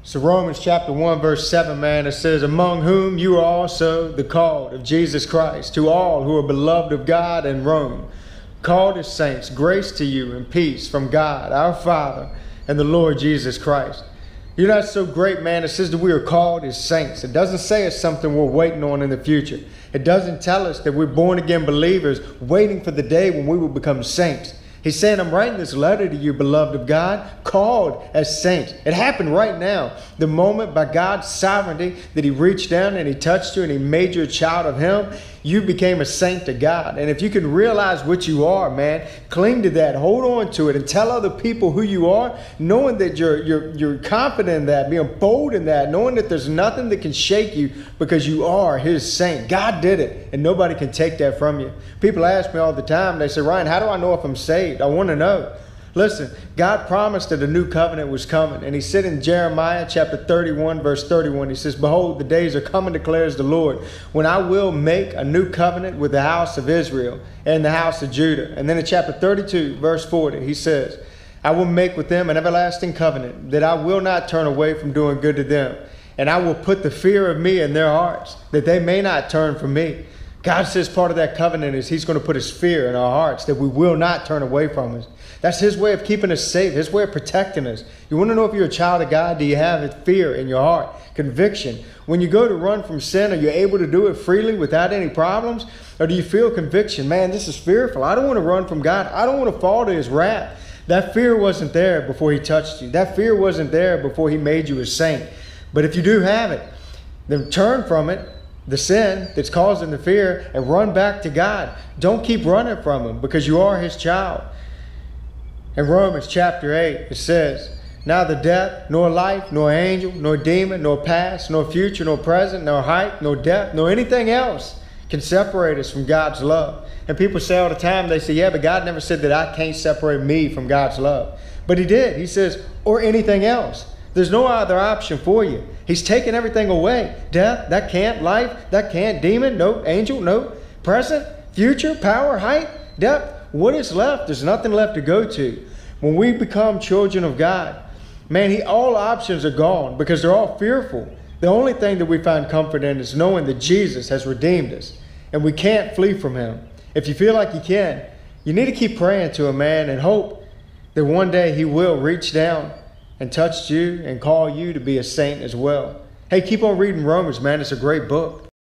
So Romans chapter 1 verse 7, man, it says, among whom you are also the called of Jesus Christ, to all who are beloved of God in Rome, called as saints, grace to you and peace from God our Father and the Lord Jesus Christ. You know, that's so great, man. It says that we are called as saints. It doesn't say it's something we're waiting on in the future. It doesn't tell us that we're born again believers waiting for the day when we will become saints. He's saying, I'm writing this letter to you, beloved of God, called as saints. It happened right now. The moment by God's sovereignty that he reached down and he touched you and he made you a child of him, you became a saint to God. And if you can realize what you are, man, cling to that, hold on to it, and tell other people who you are, knowing that you're confident in that, being bold in that, knowing that there's nothing that can shake you because you are his saint. God did it, and nobody can take that from you. People ask me all the time, they say, Ryan, how do I know if I'm saved? I want to know. Listen, God promised that a new covenant was coming. And he said in Jeremiah chapter 31, verse 31, he says, behold, the days are coming, declares the Lord, when I will make a new covenant with the house of Israel and the house of Judah. And then in chapter 32, verse 40, he says, I will make with them an everlasting covenant, that I will not turn away from doing good to them. And I will put the fear of me in their hearts, that they may not turn from me. God says part of that covenant is he's going to put his fear in our hearts, that we will not turn away from us. That's his way of keeping us safe, his way of protecting us. You want to know if you're a child of God? Do you have fear in your heart, conviction? When you go to run from sin, are you able to do it freely without any problems? Or do you feel conviction? Man, this is fearful. I don't want to run from God. I don't want to fall to his wrath. That fear wasn't there before he touched you. That fear wasn't there before he made you a saint. But if you do have it, then turn from it, the sin that's causing the fear, and run back to God. Don't keep running from him, because you are his child. In Romans chapter 8, it says, neither death, nor life, nor angel, nor demon, nor past, nor future, nor present, nor height, nor depth, nor anything else can separate us from God's love. And people say all the time, they say, yeah, but God never said that I can't separate me from God's love. But he did. He says, or anything else. There's no other option for you. He's taken everything away. Death, that can't. Life, that can't. Demon, no. Angel, no. Present, future, power, height, depth. What is left? There's nothing left to go to. When we become children of God, man, all options are gone because they're all fearful. The only thing that we find comfort in is knowing that Jesus has redeemed us and we can't flee from him. If you feel like you can, you need to keep praying to him, man, and hope that one day he will reach down and touch you and call you to be a saint as well. Hey, keep on reading Romans, man. It's a great book.